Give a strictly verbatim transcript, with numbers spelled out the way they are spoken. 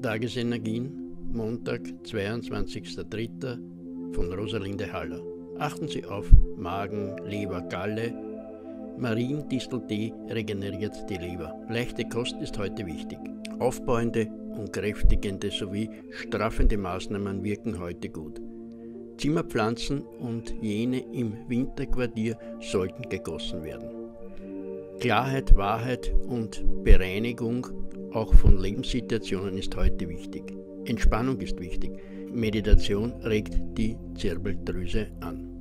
Tagesenergien, Montag, zweiundzwanzigster dritter von Rosalinde Haller. Achten Sie auf Magen, Leber, Galle. Mariendisteltee regeneriert die Leber. Leichte Kost ist heute wichtig. Aufbauende und kräftigende sowie straffende Maßnahmen wirken heute gut. Zimmerpflanzen und jene im Winterquartier sollten gegossen werden. Klarheit, Wahrheit und Bereinigung auch von Lebenssituationen ist heute wichtig. Entspannung ist wichtig. Meditation regt die Zirbeldrüse an.